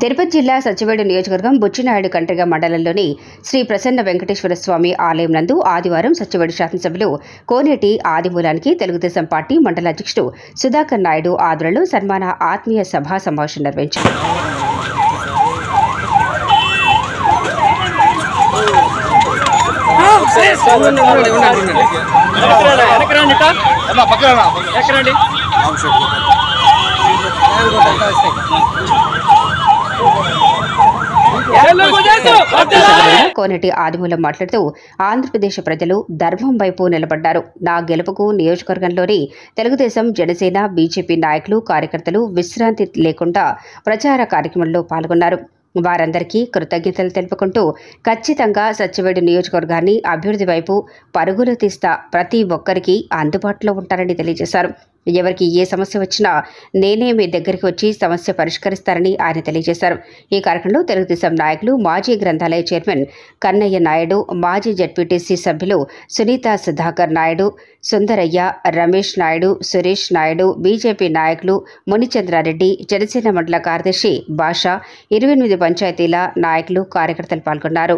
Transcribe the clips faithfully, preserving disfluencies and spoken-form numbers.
తిరుపతి జిల్లా సత్యవేడు నియోజకవర్గం బుచ్చినాయుడు కండ్రిగ మండలంలోని శ్రీ ప్రసన్న వెంకటేశ్వర స్వామి ఆలయం నందు ఆదివారం సత్యవేడు శాసనసభ్యులు కోనేటి ఆదిమూలానికి తెలుగుదేశం పార్టీ మండల అధ్యక్షుడు సుధాకర్ నాయుడు ఆధ్వర్యంలో సన్మాన ఆత్మీయ సభా సమావేశం నిర్వహించారు. కోనేటి ఆదిమూలం మాట్లాడుతూ ఆంధ్రప్రదేశ్ ప్రజలు ధర్మం వైపు నిలబడ్డారు. నా గెలుపుకు నియోజకవర్గంలోని తెలుగుదేశం, జనసేన, బీజేపీ నాయకులు, కార్యకర్తలు విశ్రాంతి లేకుండా ప్రచార కార్యక్రమంలో పాల్గొన్నారు. వారందరికీ కృతజ్ఞతలు తెలుపుకుంటూ ఖచ్చితంగా సత్యవేడు నియోజకవర్గాన్ని అభివృద్ధి వైపు పరుగులు తీస్తా ప్రతి ఒక్కరికి అందుబాటులో ఉంటారని తెలియజేశారు. ఎవరికి ఏ సమస్య వచ్చినా నేనే మీ దగ్గరికి వచ్చి సమస్య పరిష్కరిస్తారని ఆయన తెలియజేశారు. ఈ కార్యక్రమంలో తెలుగుదేశం నాయకులు, మాజీ గ్రంథాలయ చైర్మన్ కన్నయ్య నాయుడు, మాజీ జడ్పీటీసీ సభ్యులు సునీత సుధాకర్ నాయుడు, సుందరయ్య, రమేష్ నాయుడు, సురేష్ నాయుడు, బీజేపీ నాయకులు మునిచంద్రారెడ్డి, జనసేన మండల కార్యదర్శి భాష, ఇరవై ఎనిమిది పంచాయతీల నాయకులు, కార్యకర్తలు పాల్గొన్నారు.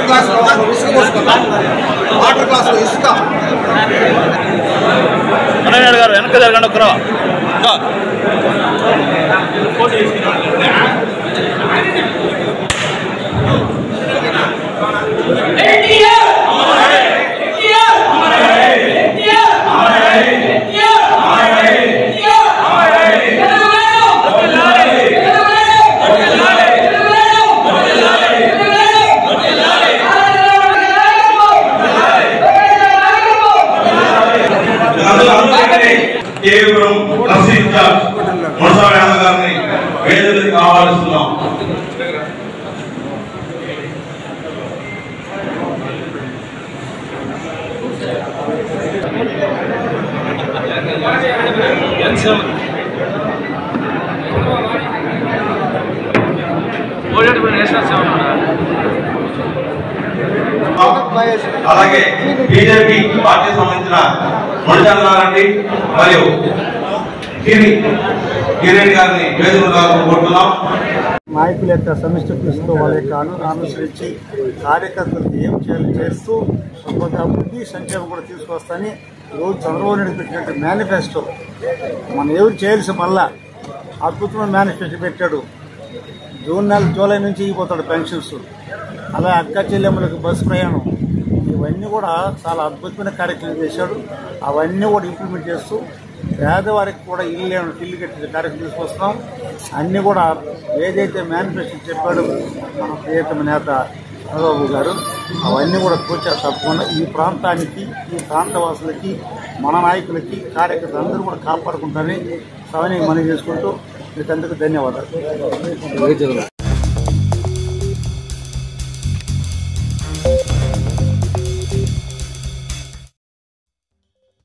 అలాగే బీజేపీ పార్టీ సంబంధించిన మునిచంద్రారెడ్డి మరియు కిరణ్ గారిని వేదికగా కోరుతున్నాం. నాయకుల యొక్క సమిష్టి కృషితో వాళ్ళ యొక్క అనుసరించి కార్యకర్తలకు ఏం చేయాలి చేస్తూ కొంత అభివృద్ధి సంక్షేమం కూడా తీసుకొస్తాని రోజు చంద్రబాబు నాయుడు పెట్టినట్టు మేనిఫెస్టో మనం ఎవరు చేయాల్సి మళ్ళా అద్భుతమైన మేనిఫెస్టో పెట్టాడు. జూన్ నెల జూలై నుంచి ఇగిపోతాడు పెన్షన్స్, అలా అక్క చెల్లెమ్మలకు బస్సు ప్రయాణం, ఇవన్నీ కూడా చాలా అద్భుతమైన కార్యక్రమం చేశాడు. అవన్నీ కూడా ఇంప్లిమెంట్ చేస్తూ పేదవారికి కూడా ఇల్లు ఇల్లు కట్టిన కార్యక్రమం తీసుకొస్తున్నాం. అన్నీ కూడా ఏదైతే మేనిఫెస్టో చెప్పాడో మన ప్రియతమ నేత చంద్రబాబు గారు అవన్నీ కూడా కూర్చొని తప్పకుండా ఈ ప్రాంతానికి, ఈ ప్రాంతవాసులకి, మన నాయకులకి, కార్యకర్తలు అందరూ కూడా కాపాడుకుంటారని సవని మనం చేసుకుంటూ మీకు అందుకు ధన్యవాదాలు.